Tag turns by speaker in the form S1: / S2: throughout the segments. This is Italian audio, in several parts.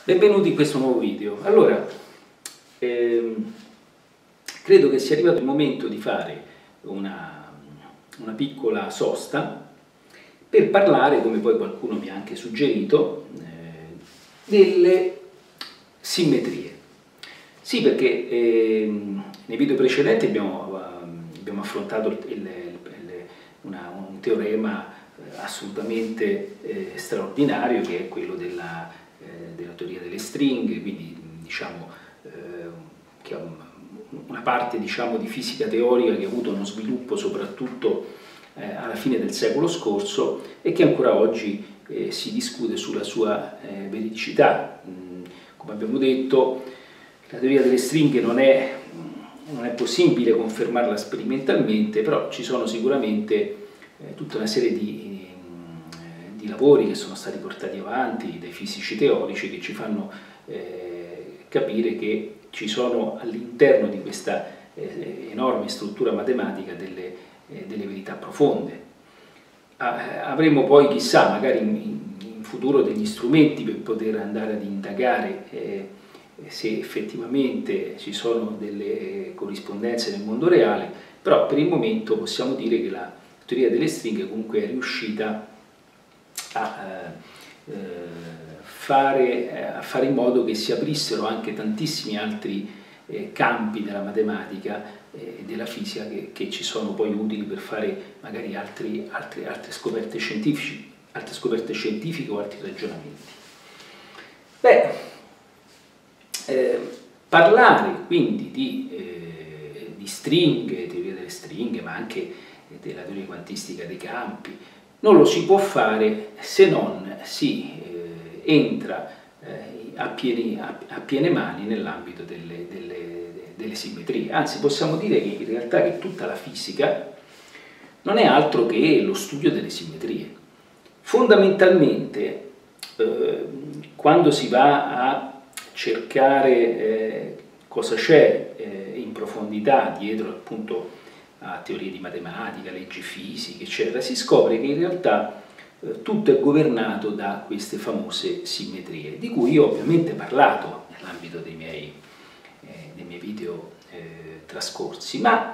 S1: Benvenuti in questo nuovo video. Allora, credo che sia arrivato il momento di fare una piccola sosta per parlare, come poi qualcuno mi ha anche suggerito, delle simmetrie. Sì, perché nei video precedenti abbiamo affrontato un teorema assolutamente straordinario, che è quello della teoria delle stringhe, quindi diciamo che è una parte di fisica teorica che ha avuto uno sviluppo soprattutto alla fine del secolo scorso e che ancora oggi si discute sulla sua veridicità. Come abbiamo detto, la teoria delle stringhe non è possibile confermarla sperimentalmente, però ci sono sicuramente tutta una serie di lavori che sono stati portati avanti dai fisici teorici che ci fanno capire che ci sono all'interno di questa enorme struttura matematica delle verità profonde. Avremo poi, chissà, magari in futuro degli strumenti per poter andare ad indagare se effettivamente ci sono delle corrispondenze nel mondo reale, però per il momento possiamo dire che la teoria delle stringhe comunque è riuscita a fare in modo che si aprissero anche tantissimi altri campi della matematica e della fisica che ci sono poi utili per fare magari altre scoperte scientifiche o altri ragionamenti. Parlare quindi di stringhe, teoria delle stringhe, ma anche della teoria quantistica dei campi, non lo si può fare se non si entra a piene mani nell'ambito delle simmetrie. Anzi, possiamo dire che in realtà che tutta la fisica non è altro che lo studio delle simmetrie. Fondamentalmente, quando si va a cercare cosa c'è in profondità dietro appunto a teorie di matematica, leggi fisiche, eccetera, si scopre che in realtà tutto è governato da queste famose simmetrie, di cui io ovviamente ho parlato nell'ambito dei miei video trascorsi, ma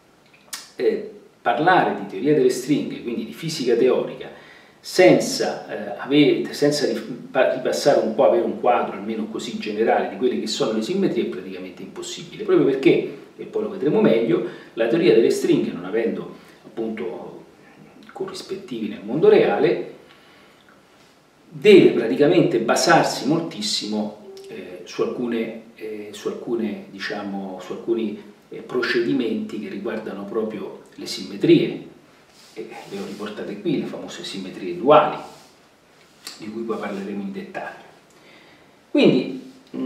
S1: parlare di teoria delle stringhe, quindi di fisica teorica, senza ripassare un po', avere un quadro almeno così generale di quelle che sono le simmetrie, è praticamente impossibile, proprio perché, e poi lo vedremo meglio, la teoria delle stringhe, non avendo appunto corrispettivi nel mondo reale, deve praticamente basarsi moltissimo su alcuni procedimenti che riguardano proprio le simmetrie. Le ho riportate qui, le famose simmetrie duali, di cui poi parleremo in dettaglio. Quindi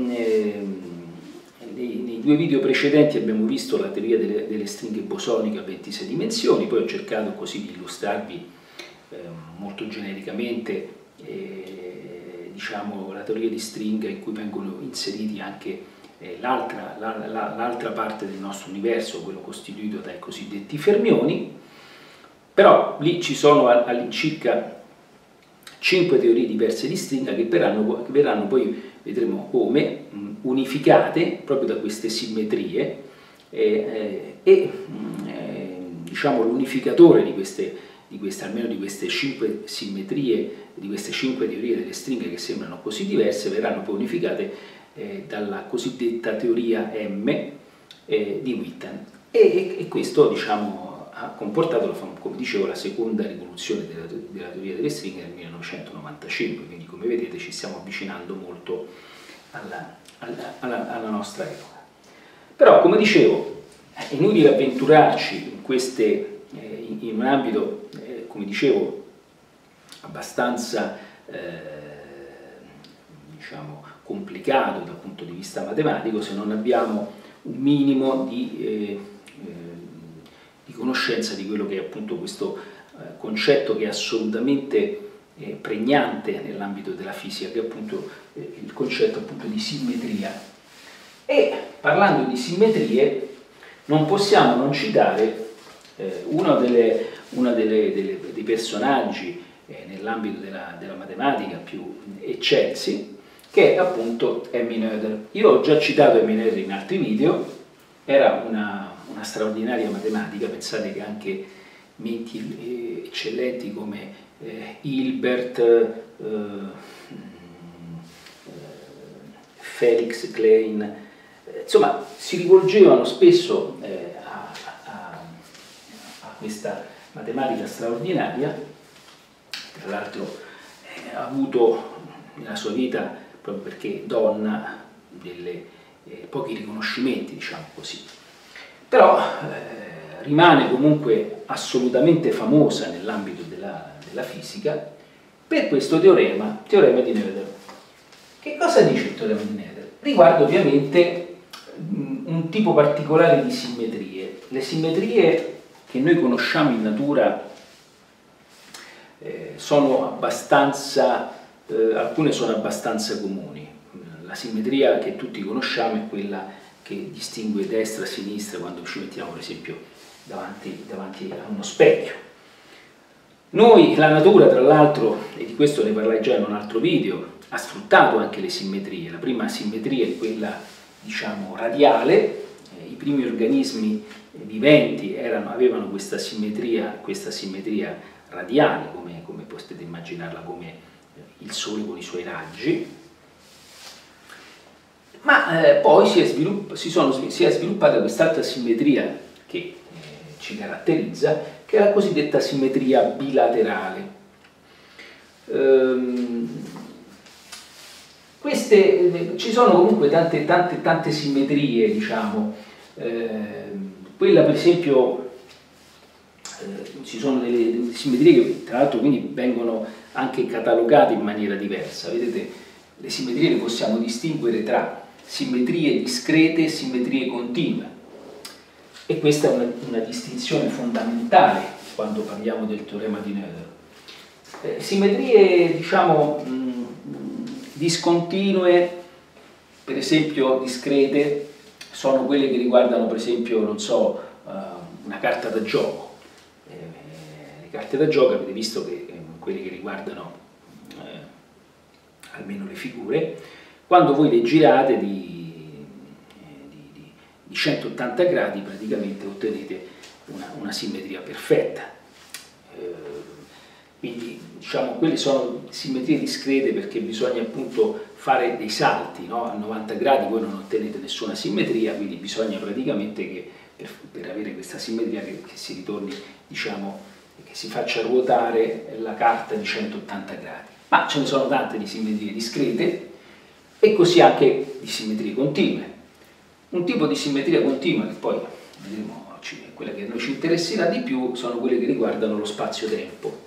S1: nei due video precedenti abbiamo visto la teoria delle stringhe bosoniche a 26 dimensioni, poi ho cercato così di illustrarvi molto genericamente la teoria di stringa in cui vengono inseriti anche l'altra parte del nostro universo, quello costituito dai cosiddetti fermioni. Però lì ci sono all'incirca 5 teorie diverse di stringa che verranno poi, vedremo come, unificate proprio da queste simmetrie diciamo l'unificatore almeno di queste 5 simmetrie, di queste 5 teorie delle stringhe che sembrano così diverse, verranno poi unificate dalla cosiddetta teoria M di Witten. E questo, diciamo, ha comportato, come dicevo, la seconda rivoluzione della teoria delle stringhe nel 1995, quindi come vedete ci stiamo avvicinando molto alla nostra epoca. Però, come dicevo, è inutile avventurarci in un ambito, come dicevo, abbastanza diciamo, complicato dal punto di vista matematico se non abbiamo un minimo di conoscenza di quello che è appunto questo concetto che è assolutamente pregnante nell'ambito della fisica, che è appunto il concetto appunto di simmetria. E parlando di simmetrie non possiamo non citare uno dei personaggi nell'ambito della matematica più eccelsi, che è appunto Emmy Noether. Io ho già citato Emmy Noether in altri video, era una straordinaria matematica. Pensate che anche menti eccellenti come Hilbert, Felix Klein, insomma si rivolgevano spesso a questa matematica straordinaria. Tra l'altro ha avuto nella sua vita, proprio perché donna, pochi riconoscimenti, diciamo così. Però rimane comunque assolutamente famosa nell'ambito della fisica per questo teorema di Noether. Che cosa dice il teorema di Noether? Riguarda ovviamente un tipo particolare di simmetrie. Le simmetrie che noi conosciamo in natura sono abbastanza, alcune sono abbastanza comuni. La simmetria che tutti conosciamo è quella che distingue destra e sinistra quando ci mettiamo per esempio davanti a uno specchio. La natura, tra l'altro, e di questo ne parlai già in un altro video, ha sfruttato anche le simmetrie. La prima simmetria è quella, diciamo, radiale. I primi organismi viventi avevano questa simmetria radiale, come potete immaginarla, come il Sole con i suoi raggi. Ma poi si è sviluppata quest'altra simmetria che ci caratterizza, che è la cosiddetta simmetria bilaterale. Ci sono comunque tante simmetrie, diciamo. Quella per esempio, ci sono delle simmetrie che tra l'altro quindi vengono anche catalogate in maniera diversa. Vedete, le simmetrie le possiamo distinguere tra simmetrie discrete e simmetrie continue, e questa è una distinzione fondamentale quando parliamo del teorema di Noether. Simmetrie, diciamo, discontinue, per esempio discrete, sono quelle che riguardano per esempio, non so, una carta da gioco. Le carte da gioco avete visto che quelle che riguardano almeno le figure, quando voi le girate di 180 gradi praticamente ottenete una simmetria perfetta. Quindi diciamo quelle sono simmetrie discrete perché bisogna appunto fare dei salti, no? A 90 gradi voi non ottenete nessuna simmetria, quindi bisogna praticamente che per avere questa simmetria che si ritorni, diciamo, che si faccia ruotare la carta di 180 gradi. Ma ce ne sono tante di simmetrie discrete e così anche di simmetrie continue. Un tipo di simmetria continua che poi vedremo oggi, quella che a noi ci interesserà di più, sono quelle che riguardano lo spazio-tempo.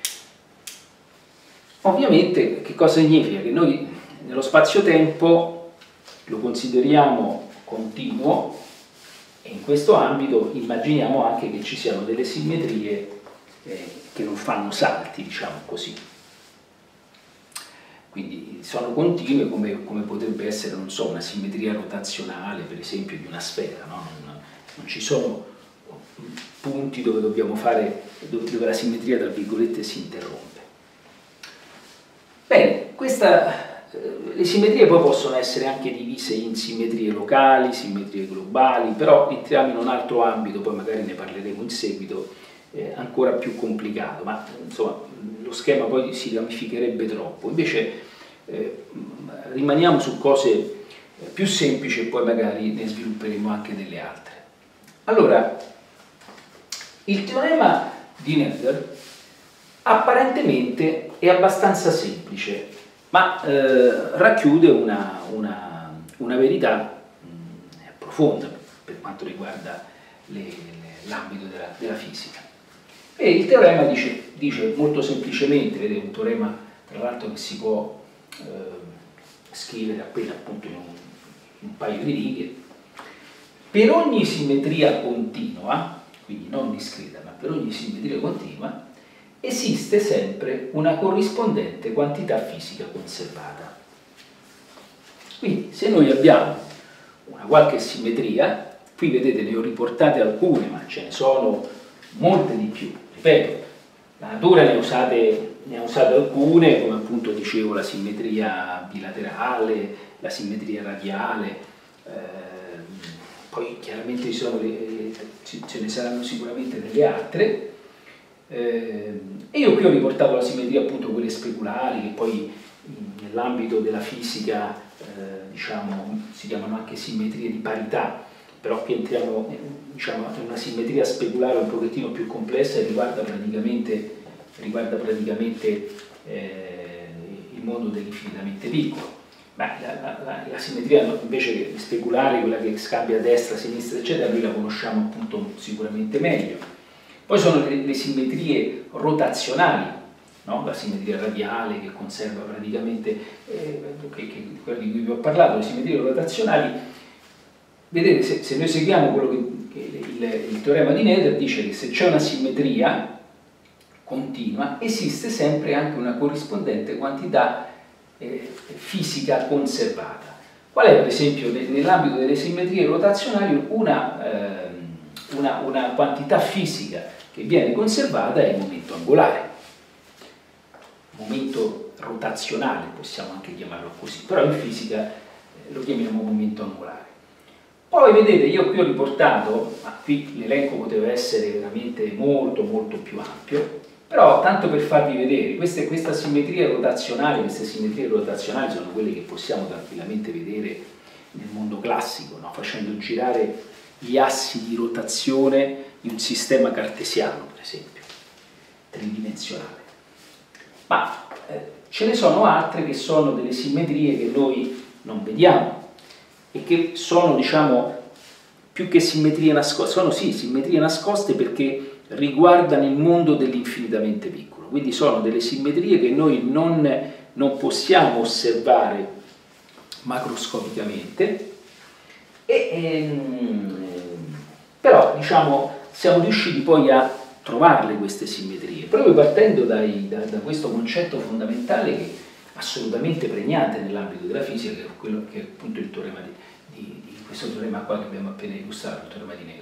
S1: Ovviamente che cosa significa? Che noi nello spazio-tempo lo consideriamo continuo e in questo ambito immaginiamo anche che ci siano delle simmetrie che non fanno salti, diciamo così. Quindi sono continue come potrebbe essere, non so, una simmetria rotazionale, per esempio, di una sfera, no? Non ci sono punti dove dove la simmetria, tra virgolette, si interrompe. Bene, le simmetrie poi possono essere anche divise in simmetrie locali, simmetrie globali, però entriamo in un altro ambito, poi magari ne parleremo in seguito, ancora più complicato, ma insomma lo schema poi si ramificherebbe troppo. Invece rimaniamo su cose più semplici e poi magari ne svilupperemo anche delle altre. Allora, il teorema di Noether apparentemente è abbastanza semplice, ma racchiude una verità profonda per quanto riguarda l'ambito della fisica. E il teorema dice molto semplicemente, vedete, un teorema tra l'altro che si può scrivere appena appunto in un paio di righe: per ogni simmetria continua, quindi non discreta, ma per ogni simmetria continua, esiste sempre una corrispondente quantità fisica conservata. Quindi se noi abbiamo una qualche simmetria, qui vedete ne ho riportate alcune, ma ce ne sono molte di più. Ripeto, la natura ne ha usate ne ha usate alcune, come appunto dicevo la simmetria bilaterale, la simmetria radiale, poi chiaramente ce ne saranno sicuramente delle altre, e io qui ho riportato la simmetria appunto quelle speculari, che poi nell'ambito della fisica diciamo, si chiamano anche simmetrie di parità, però qui entriamo diciamo, in una simmetria speculare un pochettino più complessa e riguarda praticamente il mondo dell'infinitamente piccolo. La simmetria invece speculare, quella che scambia a destra, a sinistra, eccetera, noi la conosciamo appunto sicuramente meglio. Poi sono le simmetrie rotazionali, no? La simmetria radiale che conserva praticamente quella di cui vi ho parlato, le simmetrie rotazionali. Vedete, se noi seguiamo quello che il teorema di Noether dice che se c'è una simmetria continua esiste sempre anche una corrispondente quantità fisica conservata. Qual è per esempio nell'ambito delle simmetrie rotazionali una quantità fisica che viene conservata è il momento angolare, momento rotazionale possiamo anche chiamarlo così, però in fisica lo chiamiamo momento angolare. Poi vedete, io qui ho riportato, ma qui l'elenco poteva essere veramente molto più ampio, però tanto per farvi vedere, queste simmetrie rotazionali sono quelle che possiamo tranquillamente vedere nel mondo classico, no? Facendo girare gli assi di rotazione di un sistema cartesiano, per esempio, tridimensionale. Ma ce ne sono altre che sono delle simmetrie che noi non vediamo e che sono, diciamo, più che simmetrie nascoste, sono sì simmetrie nascoste perché riguardano il mondo dell'infinitamente piccolo, quindi sono delle simmetrie che noi non possiamo osservare macroscopicamente, però diciamo siamo riusciti poi a trovarle queste simmetrie, proprio partendo da questo concetto fondamentale che è assolutamente pregnante nell'ambito della fisica, che è quello che è appunto il teorema di questo teorema qua che abbiamo appena illustrato, il teorema di Noether.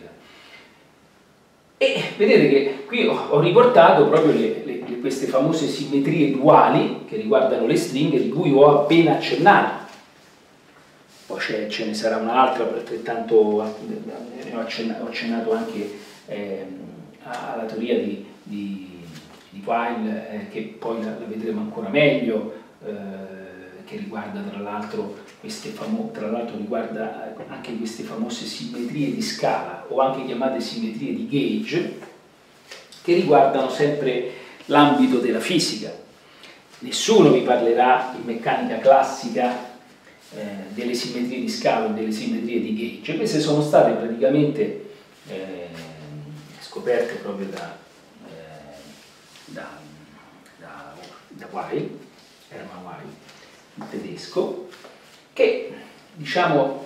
S1: E vedete che qui ho riportato proprio queste famose simmetrie duali che riguardano le stringhe di cui ho appena accennato. Poi ce ne sarà un'altra, altrettanto ho accennato anche alla teoria di Weil, che poi la vedremo ancora meglio, che riguarda tra l'altro riguarda anche queste famose simmetrie di scala, o anche chiamate simmetrie di gauge, che riguardano sempre l'ambito della fisica. Nessuno vi parlerà in meccanica classica delle simmetrie di scala o delle simmetrie di gauge. Queste sono state praticamente scoperte proprio da Weil, Hermann Weil, il tedesco, che diciamo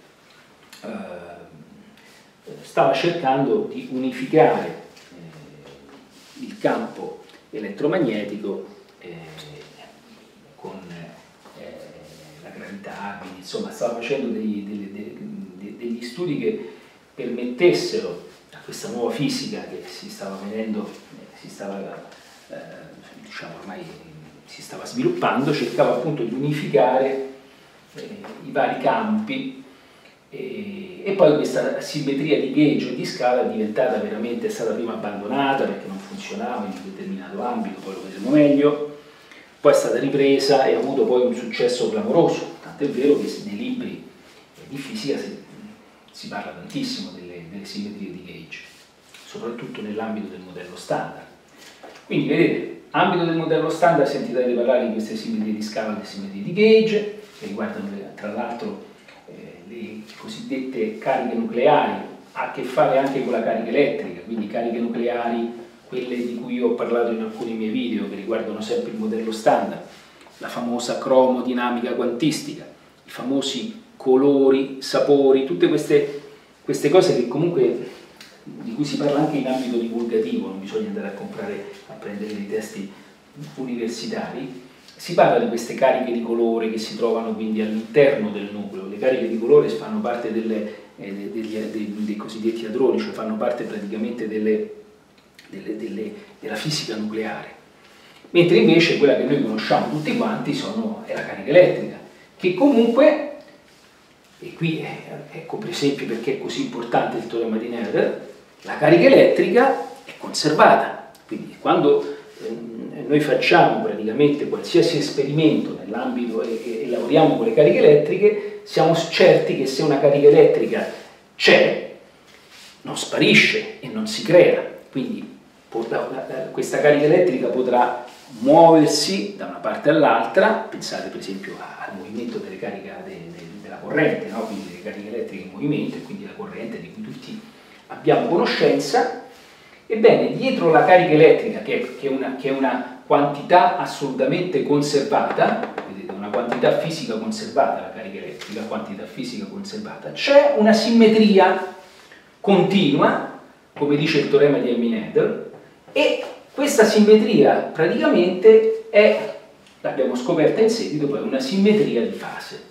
S1: stava cercando di unificare il campo elettromagnetico con la gravità, quindi insomma stava facendo degli studi che permettessero a questa nuova fisica che si stava sviluppando, cercava appunto di unificare i vari campi, e poi questa simmetria di gauge e di scala è stata prima abbandonata perché non funzionava in un determinato ambito, poi lo vedremo meglio, poi è stata ripresa e ha avuto poi un successo clamoroso, tant'è vero che nei libri di fisica si parla tantissimo delle simmetrie di gauge, soprattutto nell'ambito del modello standard. Quindi vedete, ambito del modello standard sentirete parlare di queste simmetrie di scala e le simmetrie di gauge, che riguardano tra l'altro le cosiddette cariche nucleari, ha a che fare anche con la carica elettrica, quindi cariche nucleari, quelle di cui ho parlato in alcuni miei video, che riguardano sempre il modello standard, la famosa cromodinamica quantistica, i famosi colori, sapori, tutte queste cose che comunque di cui si parla anche in ambito divulgativo, non bisogna andare a prendere dei testi universitari. Si parla di queste cariche di colore che si trovano quindi all'interno del nucleo. Le cariche di colore fanno parte dei cosiddetti hadroni, cioè fanno parte praticamente della fisica nucleare. mentre invece quella che noi conosciamo tutti quanti è la carica elettrica, che comunque, e qui ecco per esempio perché è così importante il teorema di Nader, la carica elettrica è conservata, quindi quando noi facciamo praticamente qualsiasi esperimento nell'ambito e lavoriamo con le cariche elettriche, siamo certi che se una carica elettrica c'è, non sparisce e non si crea, quindi questa carica elettrica potrà muoversi da una parte all'altra, pensate per esempio al movimento delle cariche della corrente, no? Quindi le cariche elettriche in movimento e quindi la corrente di cui tutti abbiamo conoscenza. Ebbene, dietro la carica elettrica, che è una quantità assolutamente conservata, vedete, una quantità fisica conservata, la carica elettrica, quantità fisica conservata, c'è una simmetria continua, come dice il teorema di Nader, e questa simmetria praticamente è, l'abbiamo scoperta in seguito, poi una simmetria di fase.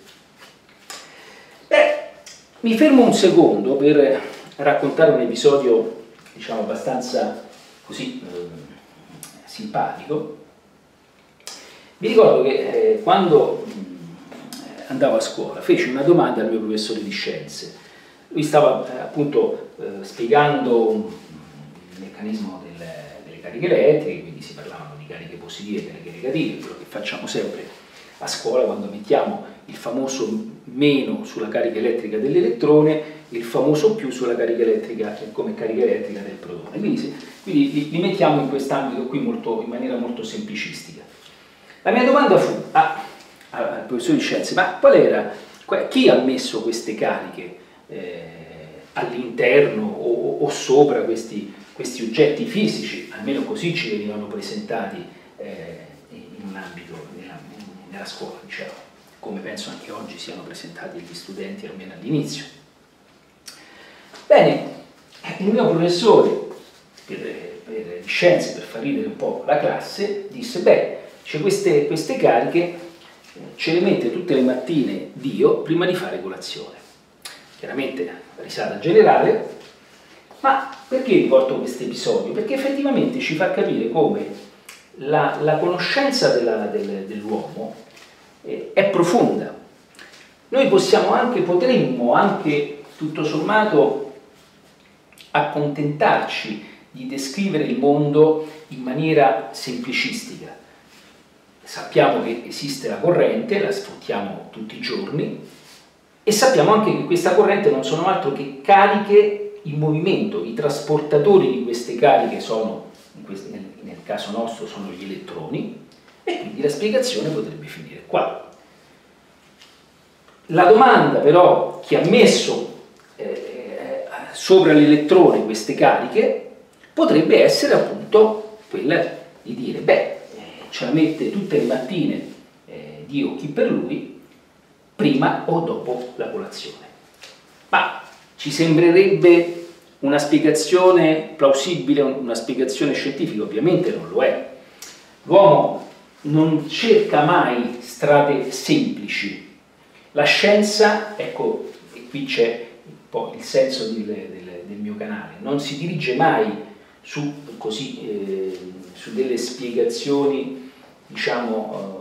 S1: Mi fermo un secondo per raccontare un episodio, diciamo, abbastanza così simpatico. Mi ricordo che quando andavo a scuola feci una domanda al mio professore di scienze. Lui stava appunto spiegando il meccanismo delle cariche elettriche, quindi si parlavano di cariche positive e cariche negative, quello che facciamo sempre a scuola quando mettiamo il famoso meno sulla carica elettrica dell'elettrone, il famoso più sulla carica elettrica come carica elettrica del protone. Quindi li mettiamo in quest'ambito qui in maniera molto semplicistica. La mia domanda fu al professore di scienze: ma chi ha messo queste cariche all'interno o sopra questi oggetti fisici? Almeno così ci venivano presentati in un ambito nella scuola, diciamo, come penso anche oggi siano presentati agli studenti almeno all'inizio. Bene, il mio professore per scienze, per far ridere un po' la classe, disse: beh, queste cariche ce le mette tutte le mattine Dio prima di fare colazione. Chiaramente risata generale, ma perché riporto questo episodio? Perché effettivamente ci fa capire come la conoscenza dell'uomo è profonda. Noi potremmo anche tutto sommato accontentarci di descrivere il mondo in maniera semplicistica. Sappiamo che esiste la corrente, la sfruttiamo tutti i giorni, e sappiamo anche che questa corrente non sono altro che cariche in movimento. I trasportatori di queste cariche sono, nel caso nostro, sono gli elettroni, e quindi la spiegazione potrebbe finire qua. La domanda però, chi ha messo sopra l'elettrone queste cariche, potrebbe essere appunto quella di dire: beh, ce la mette tutte le mattine Dio, chi per lui, prima o dopo la colazione. Ma ci sembrerebbe una spiegazione plausibile, una spiegazione scientifica? Ovviamente non lo è. L'uomo non cerca mai strade semplici. La scienza, ecco, e qui c'è un po' il senso del mio canale, non si dirige mai su delle spiegazioni, diciamo,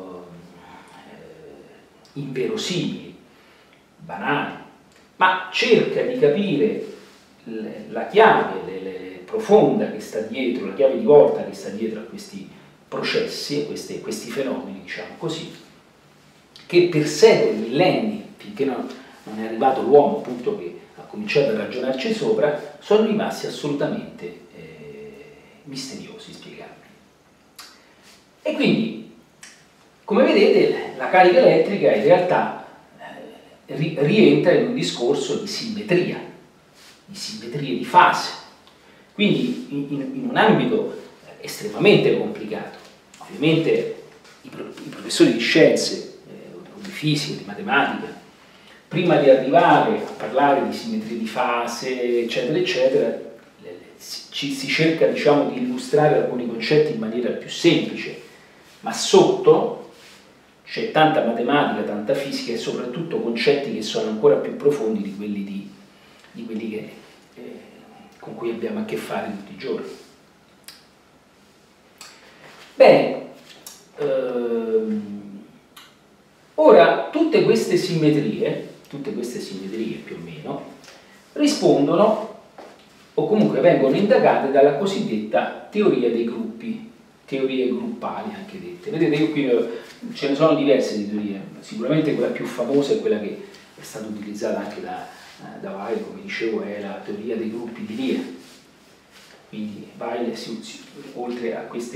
S1: inverosimili, banali, ma cerca di capire la chiave profonda che sta dietro, la chiave di volta che sta dietro a questi processi, a questi fenomeni, diciamo così, che per secoli, millenni, finché non è arrivato l'uomo appunto che ha cominciato a ragionarci sopra, sono rimasti assolutamente misteriosi, spiegabili. E quindi, come vedete, la carica elettrica in realtà rientra in un discorso di simmetrie di fase, quindi in un ambito estremamente complicato. Ovviamente i professori di scienze, o di fisica, di matematica, prima di arrivare a parlare di simmetrie di fase, eccetera, eccetera, si cerca, diciamo, di illustrare alcuni concetti in maniera più semplice, ma sotto c'è tanta matematica, tanta fisica e soprattutto concetti che sono ancora più profondi di quelli con cui abbiamo a che fare tutti i giorni. Bene, ora tutte queste simmetrie più o meno, rispondono o comunque vengono indagate dalla cosiddetta teoria dei gruppi, teorie gruppali anche dette. Vedete, io qui ce ne sono diverse di teorie, sicuramente quella più famosa è quella che è stata utilizzata anche da Weil, come dicevo, è la teoria dei gruppi di Lie. Quindi Weil, oltre a queste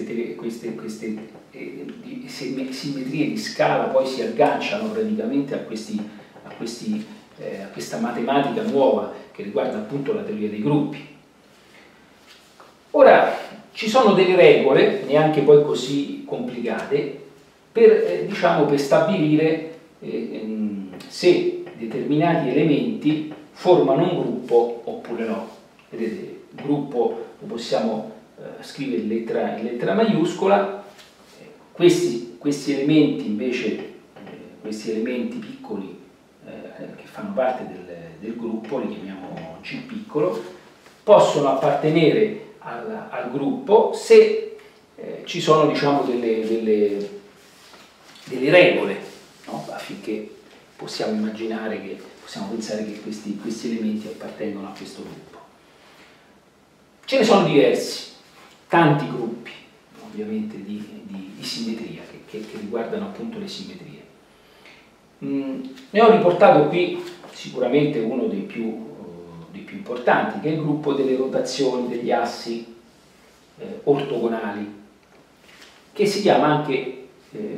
S1: simmetrie di scala, poi si agganciano praticamente a questa matematica nuova che riguarda appunto la teoria dei gruppi. Ora, ci sono delle regole, neanche poi così complicate, per stabilire se determinati elementi formano un gruppo oppure no. Vedete, il gruppo lo possiamo scrivere in lettera maiuscola, questi elementi invece, questi elementi piccoli che fanno parte del gruppo, li chiamiamo G piccolo, possono appartenere al gruppo se ci sono, diciamo, delle regole, no? Affinché possiamo pensare che questi elementi appartengono a questo gruppo. Ce ne sono diversi, tanti gruppi, ovviamente, di simmetria che riguardano appunto le simmetrie. Ne ho riportato qui sicuramente uno dei più importanti, che è il gruppo delle rotazioni degli assi ortogonali, che si chiama anche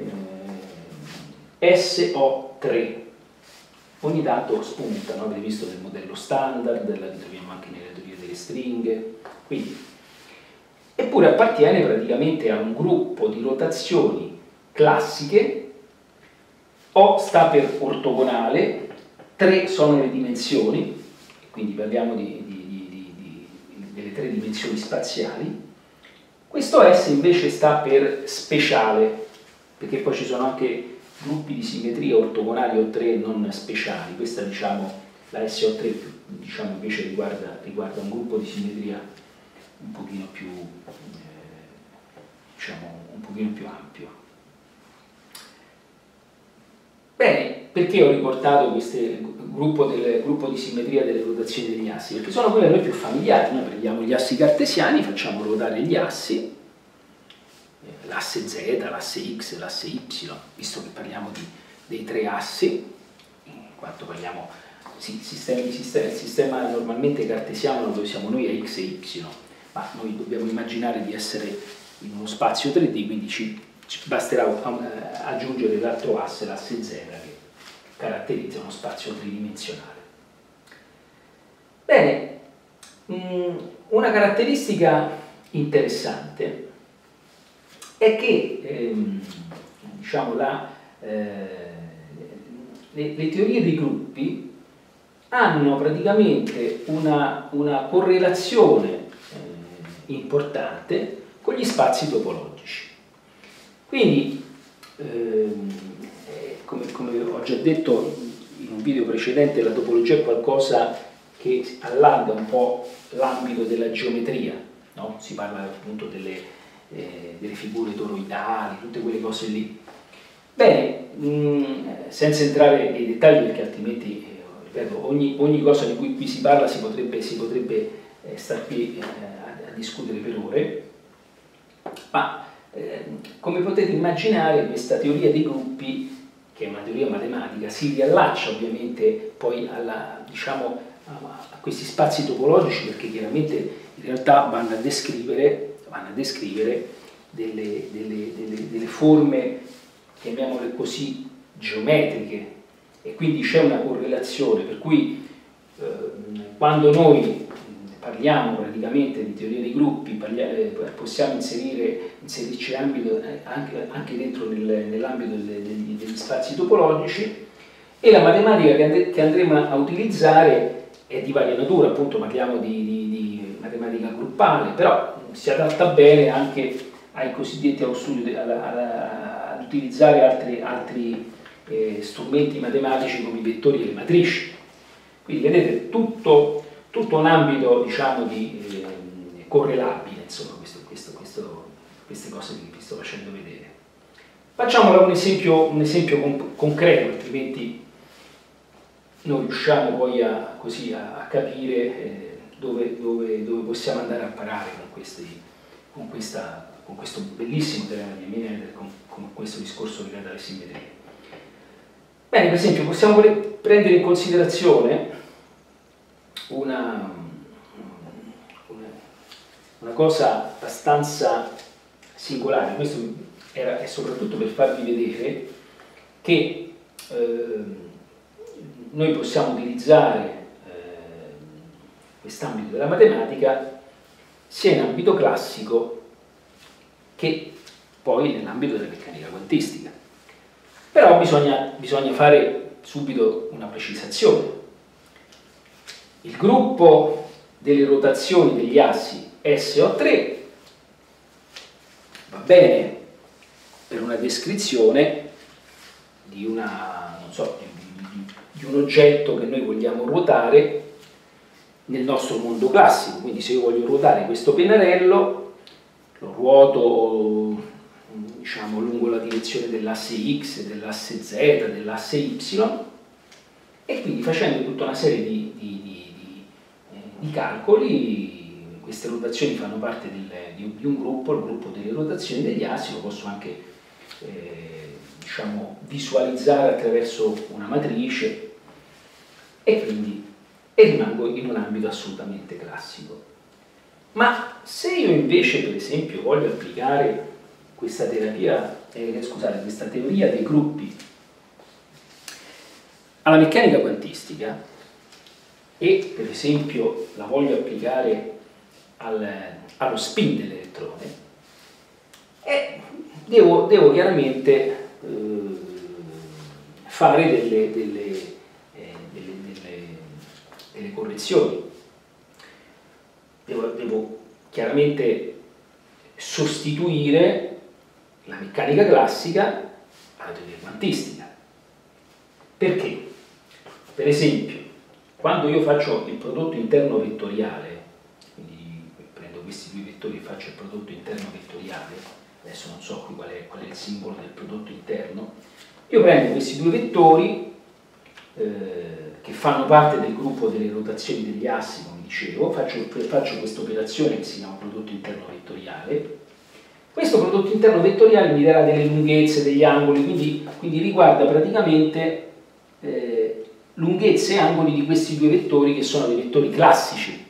S1: SO3. Ogni tanto spunta, no? Avete visto nel modello standard, la ritroviamo anche nelle teorie delle stringhe. Quindi, eppure appartiene praticamente a un gruppo di rotazioni classiche. O sta per ortogonale, 3 sono le dimensioni, quindi parliamo delle 3 dimensioni spaziali. Questo S invece sta per speciale, perché poi ci sono anche gruppi di simmetria ortogonali o 3 non speciali. Questa, diciamo, la SO3, diciamo, invece riguarda un gruppo di simmetria un pochino più ampio. Bene, perché ho riportato questo gruppo di simmetria delle rotazioni degli assi? Perché sono quelle a noi più familiari. Noi prendiamo gli assi cartesiani, facciamo ruotare gli assi, l'asse Z, l'asse X, l'asse Y, visto che parliamo dei 3 assi, in quanto parliamo il sistema normalmente cartesiano dove siamo noi è X e Y, ma noi dobbiamo immaginare di essere in uno spazio 3D, quindi ci basterà aggiungere l'altro asse, l'asse Z, che caratterizza uno spazio tridimensionale. Bene, una caratteristica interessante è che diciamo, le teorie dei gruppi hanno praticamente una correlazione importante con gli spazi topologici. Quindi, come ho già detto in un video precedente, la topologia è qualcosa che allarga un po' l'ambito della geometria, no? Si parla appunto delle figure toroidali, tutte quelle cose lì. Bene, senza entrare nei dettagli, perché altrimenti, ripeto, ogni cosa di cui qui si parla si potrebbe star qui a discutere per ore, ma come potete immaginare, questa teoria dei gruppi, che è una teoria matematica, si riallaccia ovviamente poi a questi spazi topologici, perché chiaramente in realtà vanno a descrivere delle forme, chiamiamole così, geometriche, e quindi c'è una correlazione, per cui quando noi parliamo praticamente di teoria dei gruppi, possiamo inserirci anche dentro nell'ambito degli spazi topologici, e la matematica che andremo a utilizzare è di varia natura. Appunto parliamo di matematica gruppale, però si adatta bene anche ai cosiddetti ad utilizzare altri strumenti matematici come i vettori e le matrici. Quindi vedete tutto un ambito, diciamo, di correlabile, insomma, queste cose che vi sto facendo vedere. Facciamola un esempio concreto, altrimenti non riusciamo poi così a capire dove possiamo andare a parare con questo bellissimo teorema di Ameneder, con questo discorso legato alle simmetrie. Bene, per esempio possiamo prendere in considerazione una cosa abbastanza singolare. Questo è soprattutto per farvi vedere che noi possiamo utilizzare quest'ambito della matematica sia in ambito classico che poi nell'ambito della meccanica quantistica. Però bisogna fare subito una precisazione. Il gruppo delle rotazioni degli assi SO3 va bene per una descrizione di un oggetto che noi vogliamo ruotare nel nostro mondo classico. Quindi se io voglio ruotare questo pennarello, lo ruoto, diciamo, lungo la direzione dell'asse X, dell'asse Z, dell'asse Y, e quindi facendo tutta una serie di calcoli, queste rotazioni fanno parte di un gruppo, il gruppo delle rotazioni degli assi. Lo posso anche diciamo, visualizzare attraverso una matrice, e quindi rimango in un ambito assolutamente classico. Ma se io invece, per esempio, voglio applicare questa teoria dei gruppi alla meccanica quantistica, e per esempio la voglio applicare allo spin dell'elettrone, devo chiaramente fare delle correzioni. Devo chiaramente sostituire la meccanica classica alla teoria quantistica. Perché? Per esempio, quando io faccio il prodotto interno vettoriale, quindi prendo questi due vettori e faccio il prodotto interno vettoriale, adesso non so qui qual è il simbolo del prodotto interno, io prendo questi due vettori che fanno parte del gruppo delle rotazioni degli assi, come dicevo, faccio questa operazione che si chiama prodotto interno vettoriale. Questo prodotto interno vettoriale mi darà delle lunghezze, degli angoli, quindi riguarda praticamente lunghezze e angoli di questi due vettori, che sono dei vettori classici.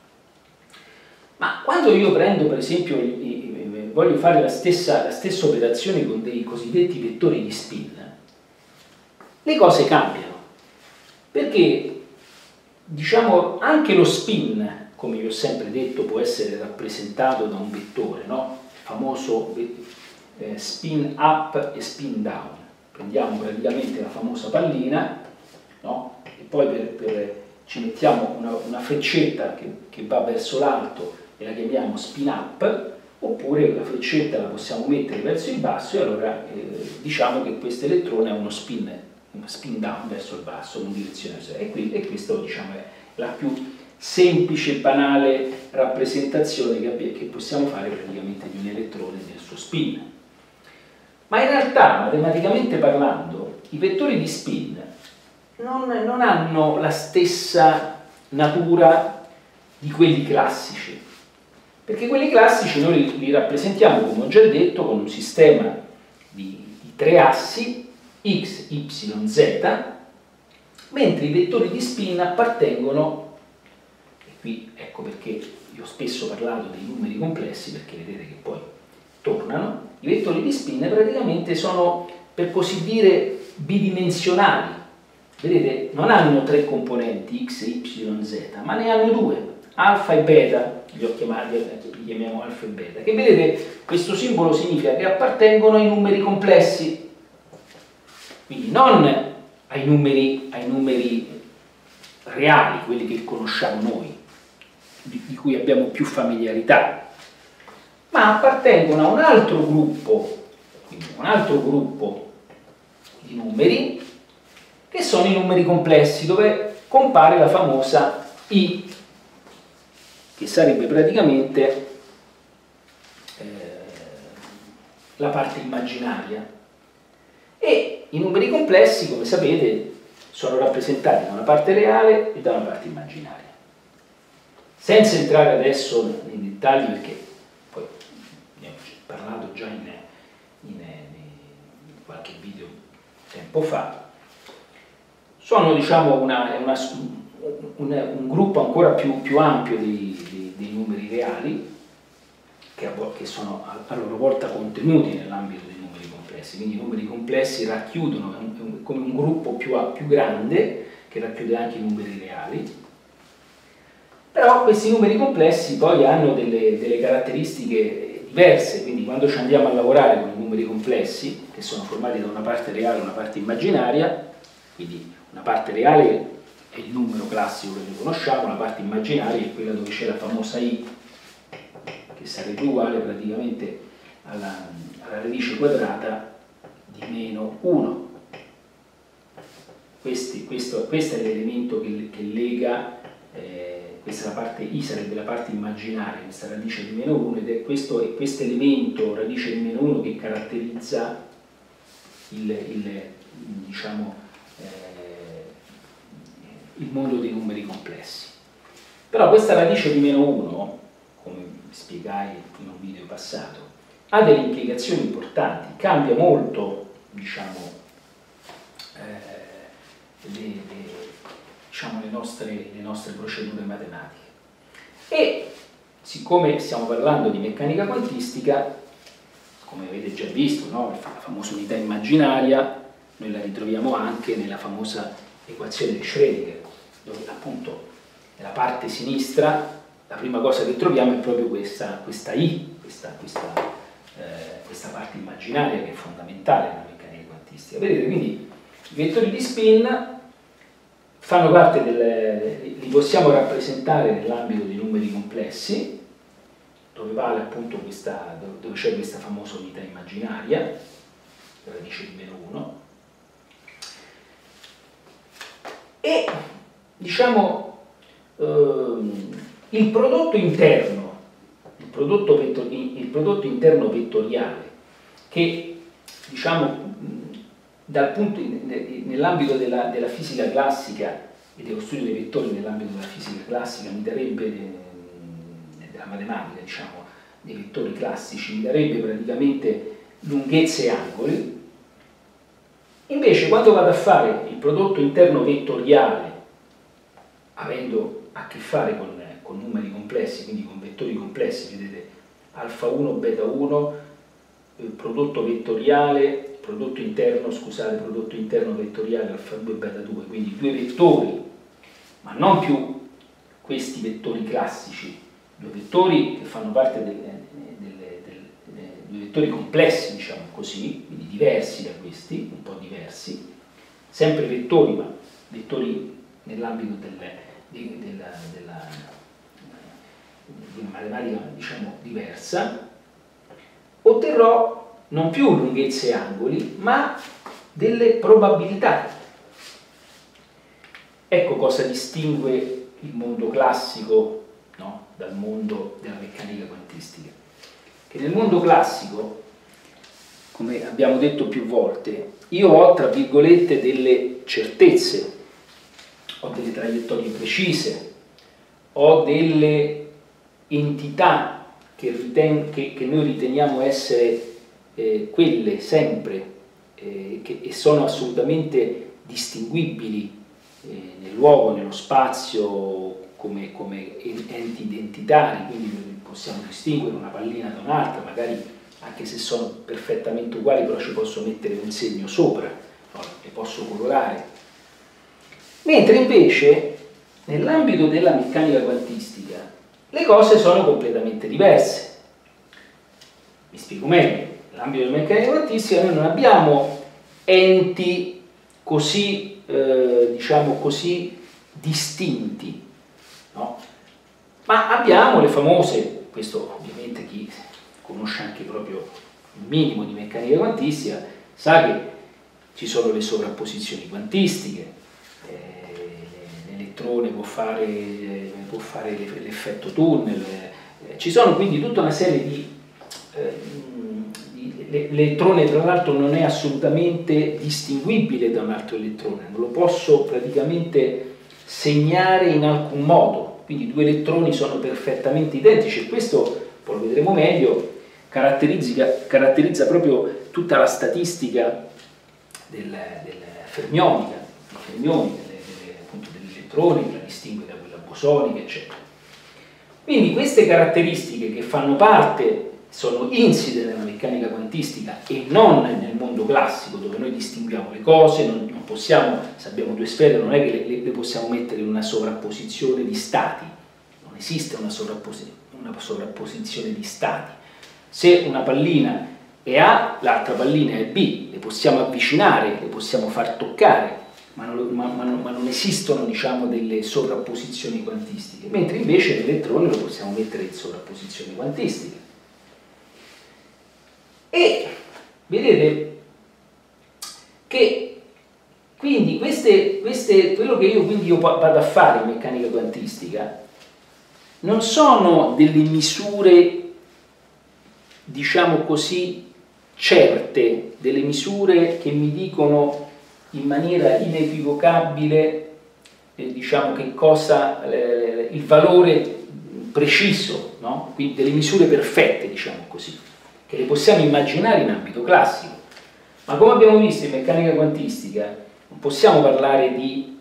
S1: Ma quando io prendo, per esempio, voglio fare la stessa operazione con dei cosiddetti vettori di spin, le cose cambiano, perché, diciamo, anche lo spin, come vi ho sempre detto, può essere rappresentato da un vettore, no? Il famoso spin up e spin down. Prendiamo praticamente la famosa pallina, no? E poi ci mettiamo una freccetta che va verso l'alto e la chiamiamo spin up, oppure la freccetta la possiamo mettere verso il basso, e allora diciamo che questo elettrone ha uno spin down verso il basso, in direzione verso. E questa, diciamo, è la più semplice e banale rappresentazione che possiamo fare praticamente di un elettrone e del suo spin. Ma in realtà, matematicamente parlando, i vettori di spin non hanno la stessa natura di quelli classici, perché quelli classici noi li rappresentiamo, come ho già detto, con un sistema di tre assi x, y, z, mentre i vettori di spin appartengono, e qui ecco perché io ho spesso parlato dei numeri complessi, perché vedete che poi tornano, i vettori di spin praticamente sono, per così dire, bidimensionali. Vedete, non hanno tre componenti, x, y, z, ma ne hanno due, alfa e beta, li chiamiamo alfa e beta, che vedete, questo simbolo significa che appartengono ai numeri complessi, quindi non ai numeri reali, quelli che conosciamo noi, di cui abbiamo più familiarità, ma appartengono a un altro gruppo, quindi un altro gruppo di numeri, che sono i numeri complessi, dove compare la famosa I, che sarebbe praticamente la parte immaginaria. I numeri complessi, come sapete, sono rappresentati da una parte reale e da una parte immaginaria. Senza entrare adesso nei dettagli, perché poi ne ho parlato già in qualche video tempo fa, sono, diciamo, un gruppo ancora più ampio dei numeri reali, che sono a loro volta contenuti nell'ambito dei numeri complessi. Quindi i numeri complessi racchiudono come un gruppo più grande, che racchiude anche i numeri reali. Però questi numeri complessi poi hanno delle caratteristiche diverse, quindi quando ci andiamo a lavorare con i numeri complessi, che sono formati da una parte reale e una parte immaginaria, quindi una parte reale è il numero classico che noi conosciamo, la parte immaginaria è quella dove c'è la famosa i, che sarebbe uguale praticamente alla radice quadrata di meno 1. Questo è l'elemento che lega, questa è la parte i, sarebbe la parte immaginaria, questa radice di meno 1, ed è questo elemento, radice di meno 1, che caratterizza diciamo, il mondo dei numeri complessi. Però questa radice di meno 1, come spiegai in un video passato, ha delle implicazioni importanti, cambia molto, diciamo, le nostre procedure matematiche. E siccome stiamo parlando di meccanica quantistica, come avete già visto, no? La famosa unità immaginaria noi la ritroviamo anche nella famosa equazione di Schrödinger, dove appunto nella parte sinistra la prima cosa che troviamo è proprio questa i, questa parte immaginaria che è fondamentale nella meccanica quantistica. Vedete, quindi i vettori di spin fanno parte li possiamo rappresentare nell'ambito dei numeri complessi, dove vale appunto dove c'è questa famosa unità immaginaria, radice di meno 1, e diciamo il prodotto interno vettoriale, che diciamo nell'ambito della fisica classica e dello studio dei vettori nell'ambito della fisica classica mi darebbe, della matematica, diciamo, dei vettori classici, mi darebbe praticamente lunghezze e angoli. Invece quando vado a fare il prodotto interno vettoriale, avendo a che fare con numeri complessi, quindi con vettori complessi, vedete, alfa 1, beta 1, prodotto interno vettoriale alfa 2, beta 2, quindi due vettori, ma non più questi vettori classici, due vettori che fanno parte due vettori complessi, diciamo così, quindi diversi da questi, un po' diversi, sempre vettori, ma vettori nell'ambito di una matematica, diciamo, diversa, otterrò non più lunghezze e angoli, ma delle probabilità. Ecco cosa distingue il mondo classico, no, dal mondo della meccanica quantistica. Che nel mondo classico, come abbiamo detto più volte, io ho, tra virgolette, delle certezze, ho delle traiettorie precise, ho delle entità che noi riteniamo essere quelle sempre e sono assolutamente distinguibili nel luogo, nello spazio, come enti identitari, quindi possiamo distinguere una pallina da un'altra, magari anche se sono perfettamente uguali, però ci posso mettere un segno sopra, no? Le posso colorare. Mentre invece nell'ambito della meccanica quantistica le cose sono completamente diverse. Mi spiego meglio. Nell'ambito della meccanica quantistica noi non abbiamo enti così, diciamo così, distinti, no? Ma abbiamo le famose, questo ovviamente chi conosce anche proprio il minimo di meccanica quantistica sa che ci sono le sovrapposizioni quantistiche, l'elettrone può fare l'effetto tunnel, ci sono quindi tutta una serie di l'elettrone tra l'altro non è assolutamente distinguibile da un altro elettrone, non lo posso praticamente segnare in alcun modo, quindi due elettroni sono perfettamente identici e questo, poi lo vedremo meglio, caratterizza proprio tutta la statistica del fermionica, appunto degli elettroni, la distingue da quella bosonica, eccetera. Quindi queste caratteristiche che fanno parte, sono insite nella meccanica quantistica e non nel mondo classico dove noi distinguiamo le cose, non possiamo, se abbiamo due sfere non è che le possiamo mettere in una sovrapposizione di stati, non esiste una sovrapposizione di stati. Se una pallina è A, l'altra pallina è B, le possiamo avvicinare, le possiamo far toccare, ma non esistono, diciamo, delle sovrapposizioni quantistiche, mentre invece l'elettrone lo possiamo mettere in sovrapposizione quantistica. E vedete che quindi quello che io vado a fare in meccanica quantistica non sono delle misure, diciamo così, certe, delle misure che mi dicono in maniera inequivocabile diciamo che cosa, il valore preciso, no? Quindi delle misure perfette, diciamo così, che le possiamo immaginare in ambito classico, ma come abbiamo visto in meccanica quantistica non possiamo parlare di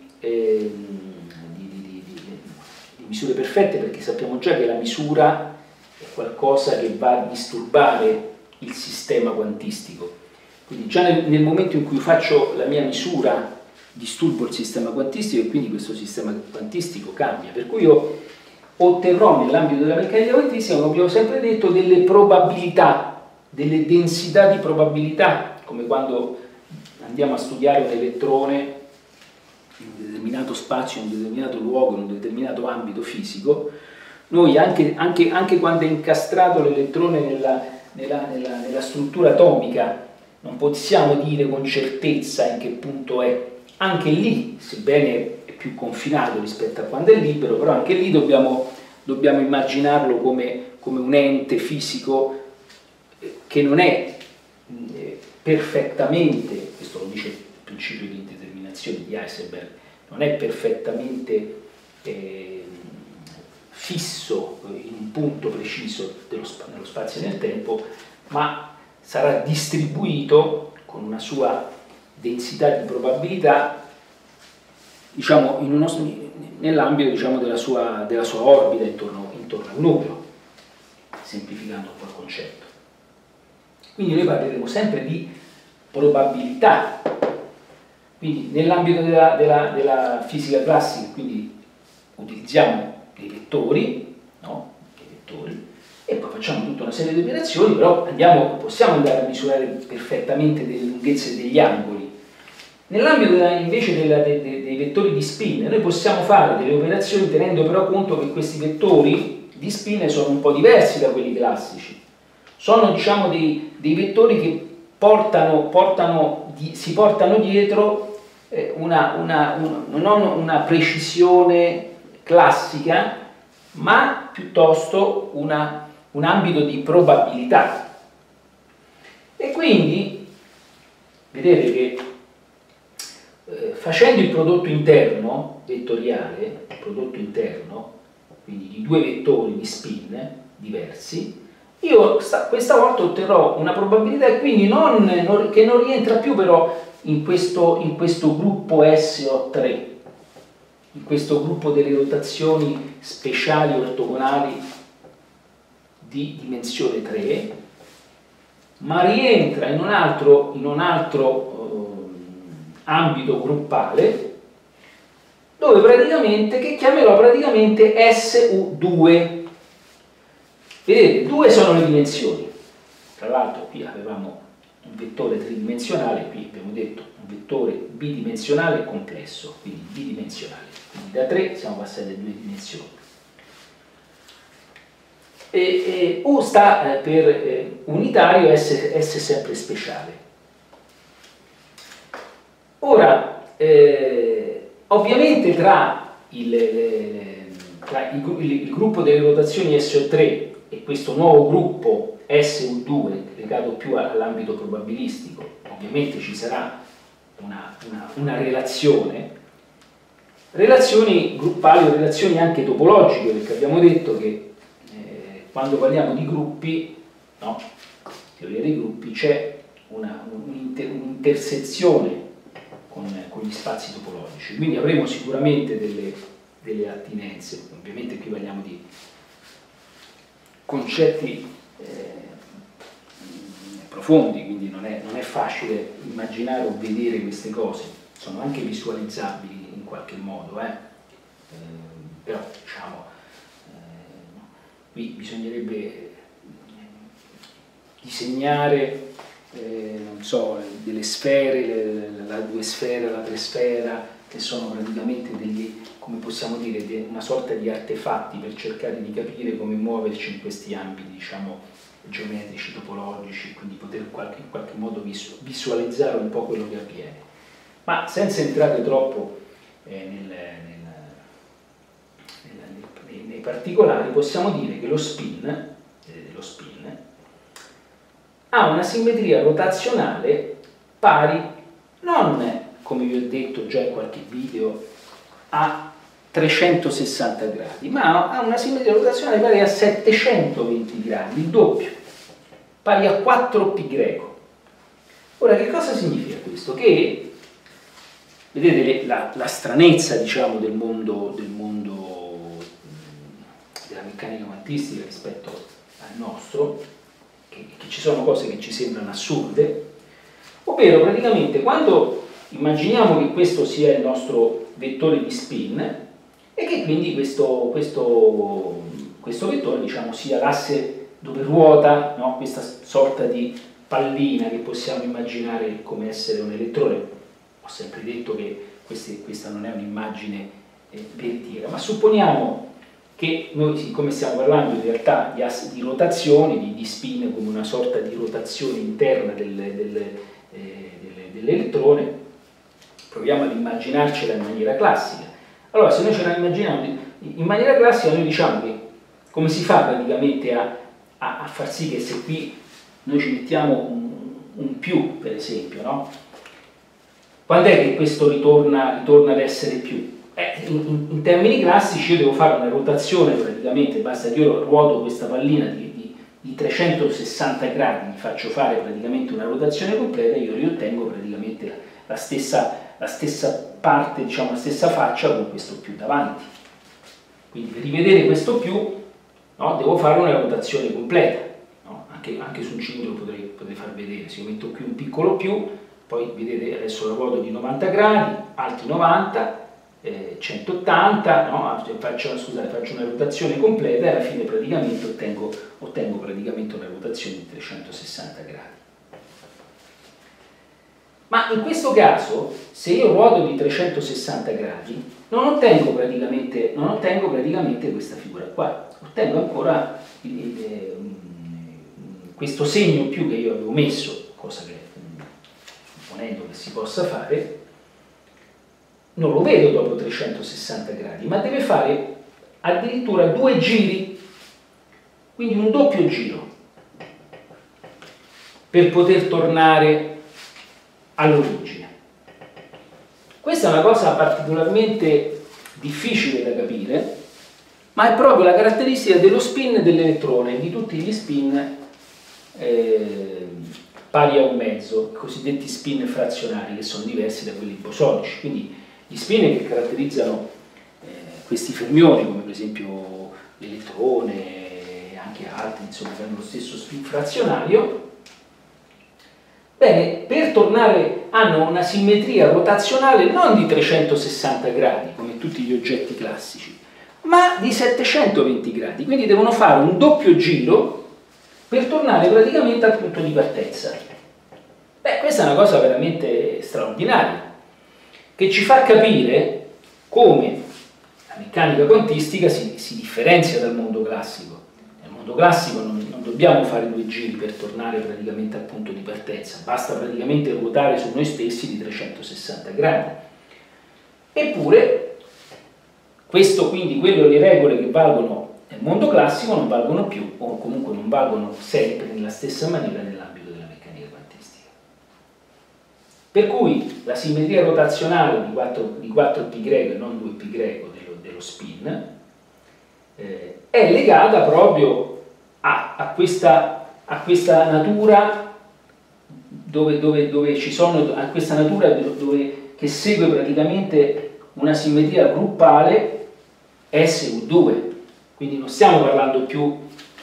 S1: misure perfette, perché sappiamo già che la misura è qualcosa che va a disturbare il sistema quantistico. Quindi già nel momento in cui faccio la mia misura disturbo il sistema quantistico e quindi questo sistema quantistico cambia, per cui io otterrò nell'ambito della meccanica quantistica, come abbiamo sempre detto, delle probabilità, delle densità di probabilità, come quando andiamo a studiare un elettrone in un determinato spazio, in un determinato luogo, in un determinato ambito fisico. Noi anche quando è incastrato l'elettrone nella struttura atomica non possiamo dire con certezza in che punto è. Anche lì, sebbene è più confinato rispetto a quando è libero, però anche lì dobbiamo immaginarlo come un ente fisico che non è perfettamente, questo lo dice il principio di indeterminazione di Heisenberg, non è perfettamente fisso in un punto preciso nello spazio e nel tempo, ma sarà distribuito con una sua densità di probabilità, diciamo, nell'ambito, diciamo, della sua orbita intorno al nucleo, semplificando un po' il concetto. Quindi noi parleremo sempre di probabilità. Quindi nell'ambito della fisica classica, quindi utilizziamo dei vettori, no? Dei vettori, e poi facciamo tutta una serie di operazioni, però possiamo andare a misurare perfettamente delle lunghezze degli angoli. Nell'ambito invece dei vettori di spin, noi possiamo fare delle operazioni tenendo però conto che questi vettori di spin sono un po' diversi da quelli classici. Sono, diciamo, dei vettori che si portano dietro non una precisione classica, ma piuttosto un ambito di probabilità. E quindi vedete che facendo il prodotto interno vettoriale, quindi di due vettori di spin diversi, io questa volta otterrò una probabilità e quindi che non rientra più però in questo gruppo SO3, in questo gruppo delle rotazioni speciali ortogonali di dimensione 3, ma rientra in un altro ambito gruppale, che chiamerò praticamente SU2. Vedete, 2 sono le dimensioni. Tra l'altro qui avevamo un vettore tridimensionale, qui abbiamo detto un vettore bidimensionale complesso, quindi bidimensionale. Quindi da 3 siamo passati a 2 dimensioni. U sta per unitario, S sempre speciale. Ora, ovviamente tra il gruppo delle rotazioni SO3 e questo nuovo gruppo S-U2 legato più all'ambito probabilistico, ovviamente ci sarà una relazioni gruppali o relazioni anche topologiche, perché abbiamo detto che quando parliamo di gruppi, no? Teoria dei gruppi, c'è un'intersezione con gli spazi topologici, quindi avremo sicuramente delle attinenze. Ovviamente qui parliamo di concetti profondi, quindi non è facile immaginare o vedere queste cose, sono anche visualizzabili in qualche modo, però diciamo qui bisognerebbe disegnare non so, delle sfere, la 2 sfere, la 3 sfera, che sono praticamente degli, come possiamo dire, una sorta di artefatti per cercare di capire come muoverci in questi ambiti, diciamo, geometrici, topologici, quindi poter in qualche modo visualizzare un po' quello che avviene. Ma senza entrare troppo nei particolari, possiamo dire che lo spin ha una simmetria rotazionale pari, non come vi ho detto già in qualche video, a 360 gradi, ma ha una simmetria rotazionale pari a 720 gradi, il doppio, pari a 4π. Ora, che cosa significa questo? Che, vedete la stranezza, diciamo, del mondo della meccanica quantistica rispetto al nostro, che ci sono cose che ci sembrano assurde, ovvero praticamente quando immaginiamo che questo sia il nostro vettore di spin e che quindi questo vettore, diciamo, sia l'asse dove ruota, no? Questa sorta di pallina che possiamo immaginare come essere un elettrone. Ho sempre detto che questa non è un'immagine veritiera, ma supponiamo che noi, siccome stiamo parlando in realtà di assi di rotazione, di spin come una sorta di rotazione interna dell'elettrone, proviamo ad immaginarcela in maniera classica. Allora, se noi ce la immaginiamo in maniera classica, noi diciamo che come si fa praticamente a far sì che se qui noi ci mettiamo un più, per esempio, no? Quando è che questo ritorna ad essere più? In termini classici io devo fare una rotazione praticamente, basta che io ruoto questa pallina di 360 gradi, mi faccio fare praticamente una rotazione completa e io riottengo praticamente la stessa parte, diciamo la stessa faccia con questo più davanti. Quindi per rivedere questo più, no, devo fare una rotazione completa, no? Anche su un cilindro potrei far vedere, se io metto qui un piccolo più, poi vedete adesso la ruoto di 90 gradi, altri 90, 180, no? Faccio una rotazione completa e alla fine praticamente ottengo praticamente una rotazione di 360 gradi. Ma in questo caso, se io ruoto di 360 gradi, non ottengo praticamente questa figura qua, ottengo ancora questo segno più che io avevo messo, cosa che, supponendo che si possa fare, non lo vedo dopo 360 gradi, ma deve fare addirittura 2 giri, quindi un doppio giro, per poter tornare all'origine. Questa è una cosa particolarmente difficile da capire, ma è proprio la caratteristica dello spin dell'elettrone, di tutti gli spin pari a un mezzo, i cosiddetti spin frazionari, che sono diversi da quelli bosonici. Quindi gli spin che caratterizzano questi fermioni, come per esempio l'elettrone e anche altri, insomma, che hanno lo stesso spin frazionario, bene, per tornare hanno una simmetria rotazionale non di 360 gradi, come tutti gli oggetti classici, ma di 720 gradi, quindi devono fare un doppio giro per tornare praticamente al punto di partenza. Beh, questa è una cosa veramente straordinaria, che ci fa capire come la meccanica quantistica si differenzia dal mondo classico. Nel mondo classico non dobbiamo fare 2 giri per tornare praticamente al punto di partenza, basta praticamente ruotare su noi stessi di 360 gradi. Eppure, questo quindi, le regole che valgono nel mondo classico non valgono più, o comunque non valgono sempre nella stessa maniera nell'ambito della meccanica quantistica. Per cui la simmetria rotazionale di 4π e non 2π dello spin è legata proprio a questa natura dove ci sono, a questa natura che segue praticamente una simmetria gruppale SU2. Quindi non stiamo parlando più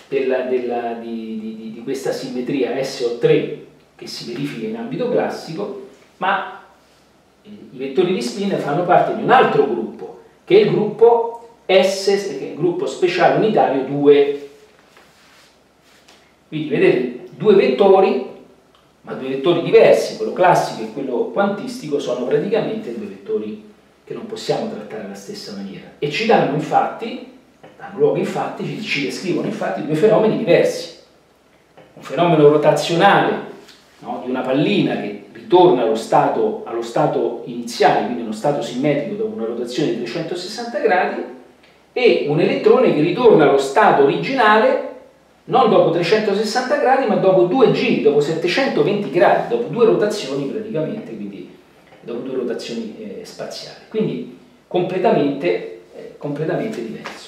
S1: di questa simmetria SO3 che si verifica in ambito classico, ma i vettori di spin fanno parte di un altro gruppo, che è il gruppo S, che è il gruppo speciale unitario 2. Quindi vedete, due vettori, ma due vettori diversi, quello classico e quello quantistico sono praticamente due vettori che non possiamo trattare alla stessa maniera e ci danno luogo infatti, ci descrivono infatti due fenomeni diversi. Un fenomeno rotazionale, no, di una pallina che ritorna allo stato iniziale, quindi uno stato simmetrico dopo una rotazione di 360 gradi, e un elettrone che ritorna allo stato originale non dopo 360 gradi, ma dopo 2 giri, dopo 720 gradi, dopo 2 rotazioni praticamente, quindi dopo 2 rotazioni spaziali. Quindi completamente diverso.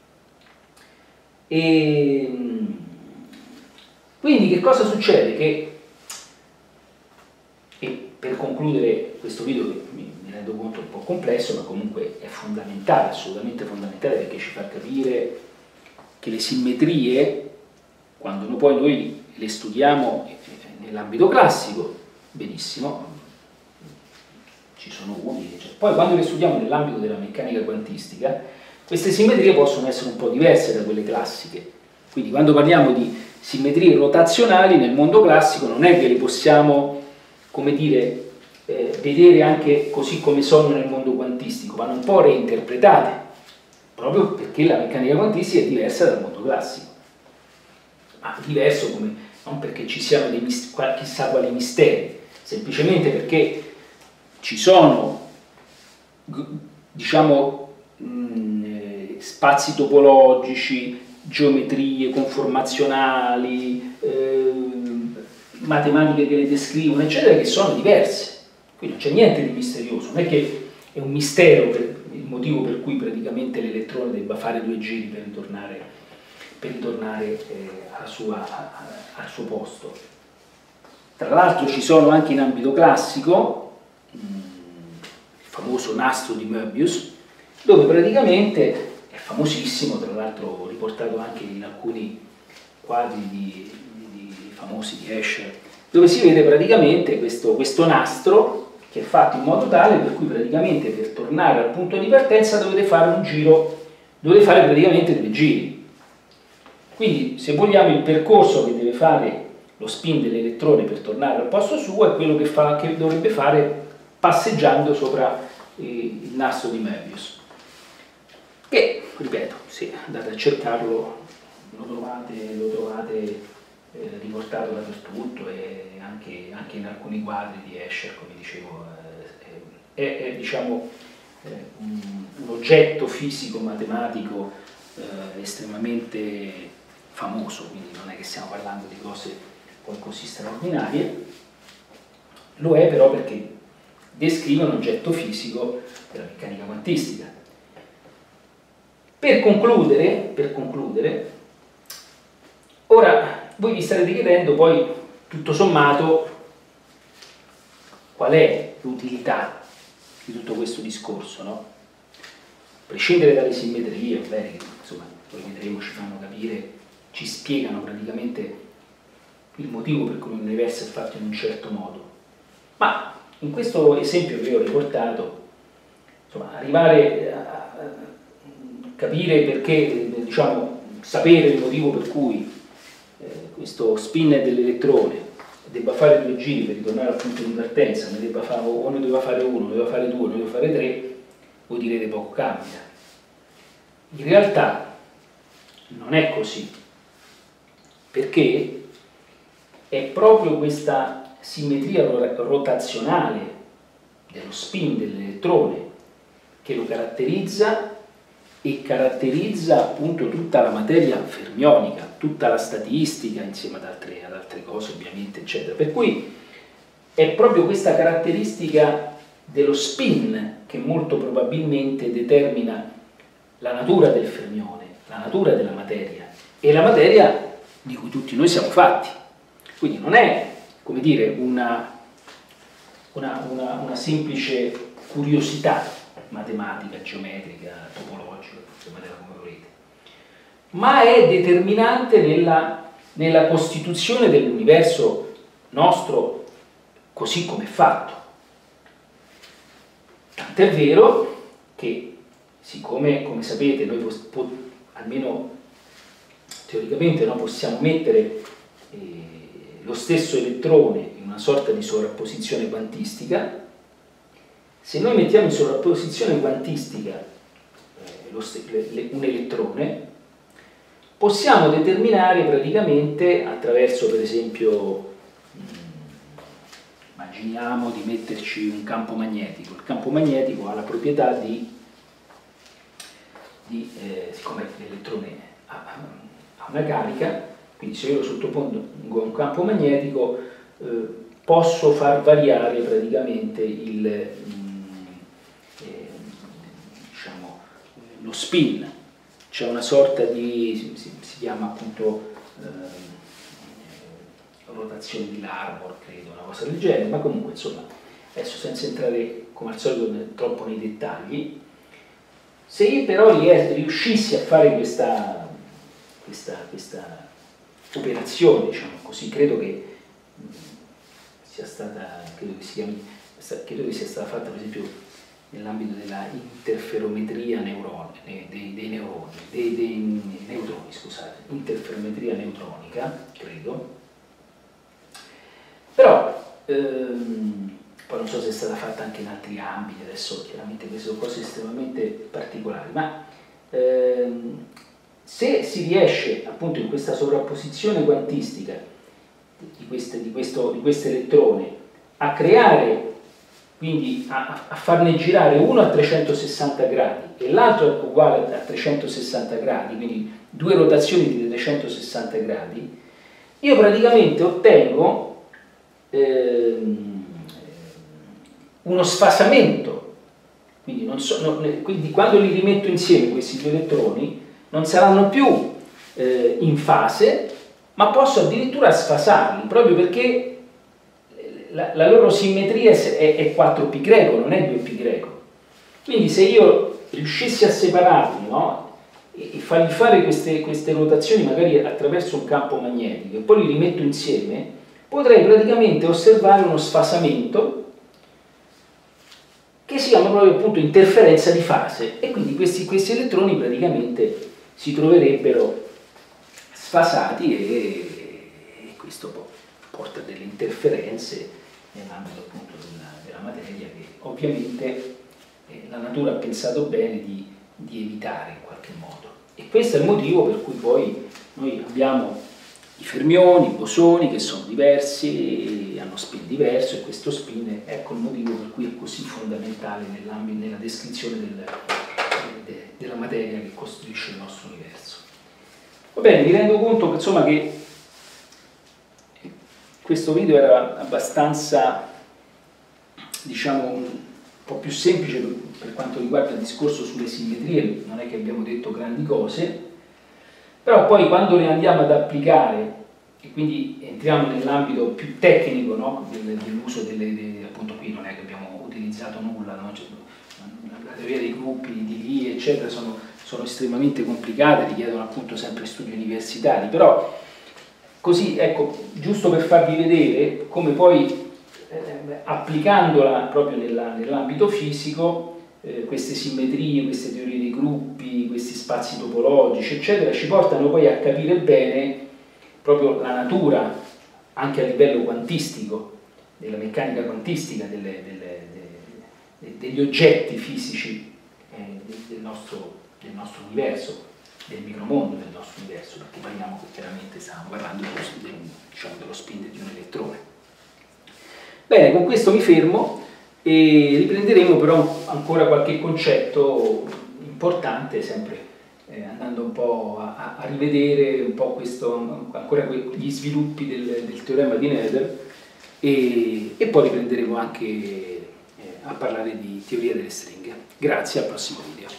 S1: E quindi che cosa succede? E per concludere questo video, che mi rendo conto un po' complesso, ma comunque è fondamentale, assolutamente fondamentale, perché ci fa capire che le simmetrie, quando poi noi le studiamo nell'ambito classico, benissimo, ci sono utili, poi quando le studiamo nell'ambito della meccanica quantistica, queste simmetrie possono essere un po' diverse da quelle classiche. Quindi quando parliamo di simmetrie rotazionali nel mondo classico non è che le possiamo, come dire, vedere anche così come sono nel mondo quantistico, vanno un po' reinterpretate, proprio perché la meccanica quantistica è diversa dal mondo classico. Ma diverso come, non perché ci siano chissà quali misteri, semplicemente perché ci sono, diciamo, spazi topologici, geometrie conformazionali, matematiche che le descrivono, eccetera, che sono diverse. Quindi non c'è niente di misterioso, non è che è un mistero il motivo per cui praticamente l'elettrone debba fare 2 giri per ritornare al suo posto. Tra l'altro ci sono anche in ambito classico il famoso nastro di Möbius, dove praticamente è famosissimo, tra l'altro riportato anche in alcuni quadri famosi di Escher, dove si vede praticamente questo nastro che è fatto in modo tale per cui praticamente per tornare al punto di partenza dovete fare un giro, dovete fare praticamente 2 giri. Quindi se vogliamo il percorso che deve fare lo spin dell'elettrone per tornare al posto suo è quello che dovrebbe fare passeggiando sopra il nastro di Möbius. Che, ripeto, se andate a cercarlo lo trovate riportato dappertutto e anche in alcuni quadri di Escher, come dicevo, è diciamo, un oggetto fisico-matematico estremamente famoso, quindi non è che stiamo parlando di cose poi così straordinarie, lo è però perché descrive un oggetto fisico della meccanica quantistica. Per concludere, ora voi vi starete chiedendo poi, tutto sommato, qual è l'utilità di tutto questo discorso, no? A prescindere dalle simmetrie, bene, che insomma, poi vedremo, ci fanno capire, ci spiegano praticamente il motivo per cui l'universo è fatto in un certo modo. Ma in questo esempio che io ho riportato, insomma, arrivare a capire perché, diciamo, sapere il motivo per cui questo spin dell'elettrone debba fare 2 giri per ritornare al punto di partenza, o ne debba fare 1, ne debba fare 2, ne debba fare 3, voi direte poco cambia. In realtà non è così, perché è proprio questa simmetria rotazionale dello spin dell'elettrone che lo caratterizza e caratterizza appunto tutta la materia fermionica, tutta la statistica insieme ad altre cose ovviamente, eccetera. Per cui è proprio questa caratteristica dello spin che molto probabilmente determina la natura del fermione, la natura della materia e la materia di cui tutti noi siamo fatti. Quindi non è, come dire, una semplice curiosità matematica, geometrica, topologica, chiamatela come volete, ma è determinante nella costituzione dell'universo nostro così come è fatto. Tant'è vero che, siccome, come sapete, noi almeno teoricamente possiamo mettere lo stesso elettrone in una sorta di sovrapposizione quantistica, se noi mettiamo in sovrapposizione quantistica un elettrone, possiamo determinare praticamente attraverso, per esempio, immaginiamo di metterci un campo magnetico. Il campo magnetico ha la proprietà siccome l'elettrone ha una carica, quindi se io lo sottopongo a un campo magnetico posso far variare praticamente lo spin. C'è una sorta di, si chiama appunto rotazione di Larmor, credo, una cosa del genere, ma comunque insomma, adesso senza entrare come al solito troppo nei dettagli, se io però riuscissi a fare questa operazione, diciamo così, credo che sia stata, credo che sia stata fatta per esempio nell'ambito della interferometria dei neutroni, scusate, interferometria neutronica, credo, però poi non so se è stata fatta anche in altri ambiti, adesso chiaramente queste sono cose estremamente particolari, ma se si riesce appunto in questa sovrapposizione quantistica di questo elettrone a creare, quindi a farne girare uno a 360 gradi e l'altro uguale a 360 gradi, quindi due rotazioni di 360 gradi, io praticamente ottengo uno sfasamento, quindi, quindi quando li rimetto insieme questi due elettroni non saranno più in fase, ma posso addirittura sfasarli, proprio perché la loro simmetria è 4π greco, non è 2π greco. Quindi se io riuscissi a separarli, no? E fargli fare queste rotazioni magari attraverso un campo magnetico e poi li rimetto insieme, potrei praticamente osservare uno sfasamento che si chiama proprio appunto interferenza di fase, e quindi questi elettroni praticamente si troverebbero sfasati e questo porta a delle interferenze nell'ambito appunto della materia che ovviamente la natura ha pensato bene di evitare in qualche modo. E questo è il motivo per cui poi noi abbiamo i fermioni, i bosoni che sono diversi, hanno spin diverso, e questo spin ecco il motivo per cui è così fondamentale nella descrizione della materia che costituisce il nostro universo. Va bene, mi rendo conto insomma che questo video era abbastanza, diciamo, un po' più semplice per quanto riguarda il discorso sulle simmetrie, non è che abbiamo detto grandi cose, però poi quando le andiamo ad applicare, e quindi entriamo nell'ambito più tecnico, no? dell'uso appunto qui non è che abbiamo utilizzato nulla, no? Cioè, la teoria dei gruppi, di Lie, eccetera, sono estremamente complicate, richiedono appunto sempre studi universitari, però così, ecco, giusto per farvi vedere come poi applicandola proprio nell'ambito fisico, queste simmetrie, queste teorie dei gruppi, questi spazi topologici, eccetera, ci portano poi a capire bene proprio la natura, anche a livello quantistico, della meccanica quantistica, degli oggetti fisici del nostro universo, del micromondo del nostro universo, perché parliamo chiaramente, stiamo parlando dello spin di un elettrone. Bene, con questo mi fermo e riprenderemo però ancora qualche concetto importante importante, sempre andando un po' a rivedere un po' ancora gli sviluppi del teorema di Noether, e poi riprenderemo anche a parlare di teoria delle stringhe. Grazie, al prossimo video.